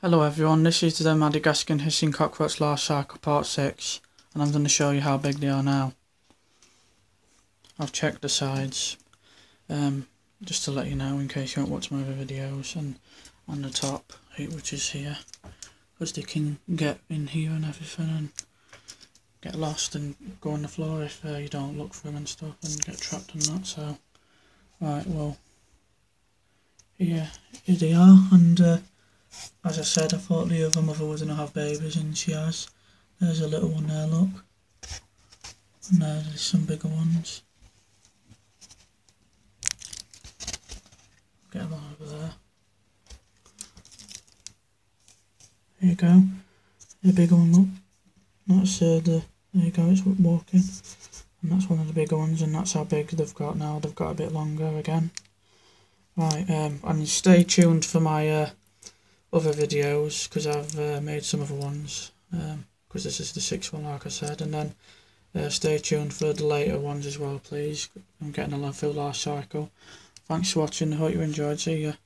Hello everyone, this is the Madagascan Hissing Cockroach Lifecycle Part 6, and I'm going to show you how big they are now. I've checked the sides, just to let you know in case you haven't watched my other videos, and on the top, which is here, because they can get in here and everything and get lost and go on the floor if you don't look for them and stuff and get trapped and that. So, right, well, here they are, and as I said, I thought the other mother was going to have babies, and she has. There's a little one there, look. And there's some bigger ones. Get them over there. There you go. The bigger one, look. That's there you go, it's walking. And that's one of the bigger ones, and that's how big they've got now. They've got a bit longer again. Right, and stay tuned for my other videos, because I've made some other ones, because this is the 6th one, like I said, and then stay tuned for the later ones as well, please. I'm getting a full life cycle. Thanks for watching, I hope you enjoyed. See ya.